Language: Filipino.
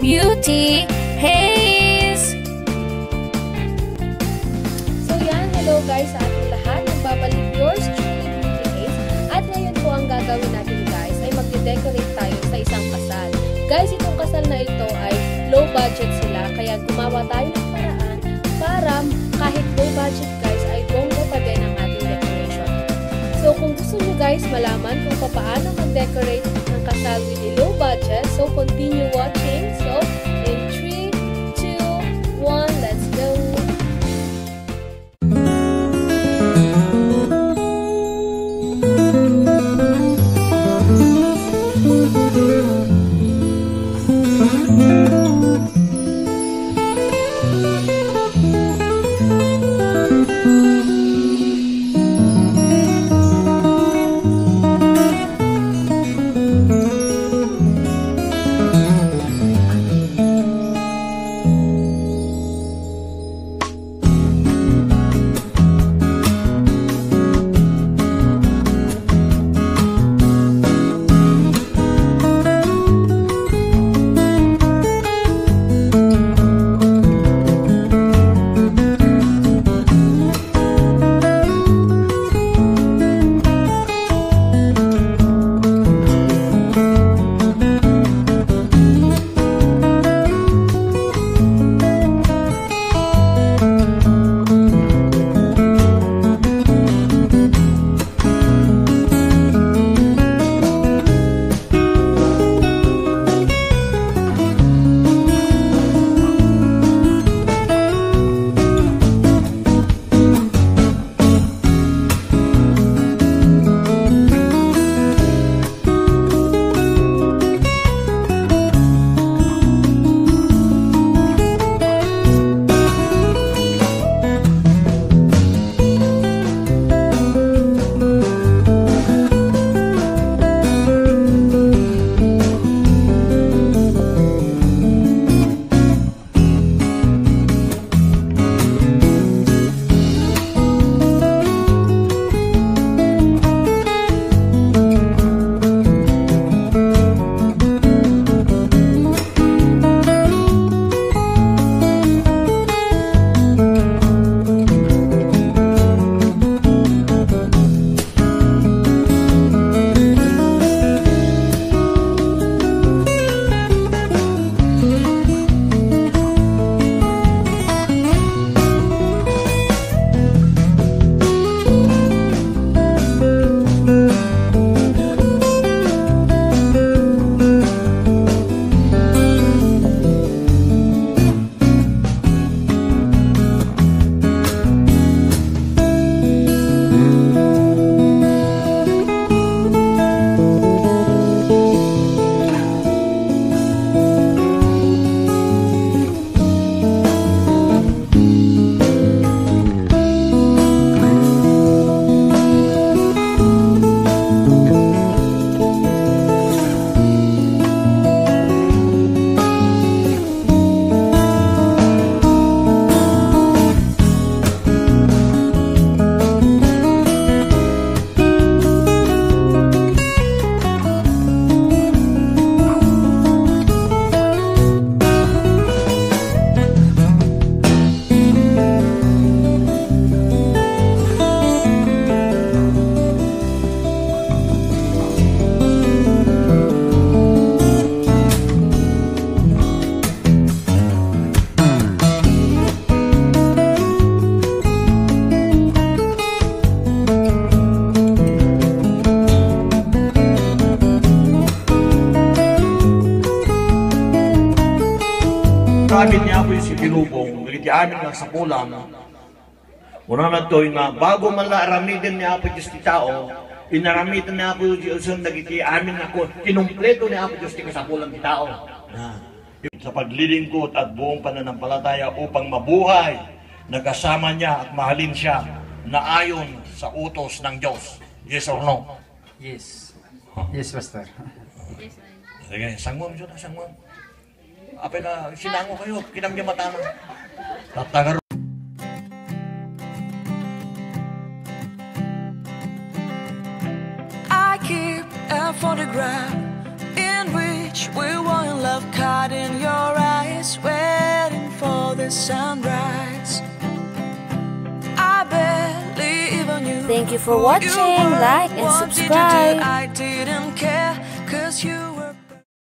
Beauty Haze! So yan, hello guys sa ating lahat. Nagbabalik yours truly, Beauty Haze. At ngayon po ang gagawin natin guys ay magde-decorate tayo sa isang kasal. Guys, itong kasal na ito ay low budget sila. Kaya gumawa tayo ng paraan para kahit low budget guys ay bongga pa din ang ating decoration. So kung gusto nyo guys malaman kung paano mag-decorate ng kasal with a low budget, so continue watching. So in 3, 2, 1, let's go! Amin niya ako yung si Pinubong, nagiti amin nga sa pulang. Una na to, nga bago man la aramidin niya ako Diyos ti tao, inaramitan niya ako Diyos nagiti amin ako, kinumpleto niya ako Diyos ti kasapulang ti tao. Sa paglilingkod at buong pananampalataya upang mabuhay, nagkasama niya at mahalin siya na ayon sa utos ng Diyos. Yes or no? Yes. Yes, Pastor. Sige, sangwam siya na, sangwam. Apay na, sinango kayo, kinamya matama. Tatagar. I keep a photograph in which we were in love, caught in your eyes. the sunrise. I believe on you. Thank you for watching. Like and subscribe.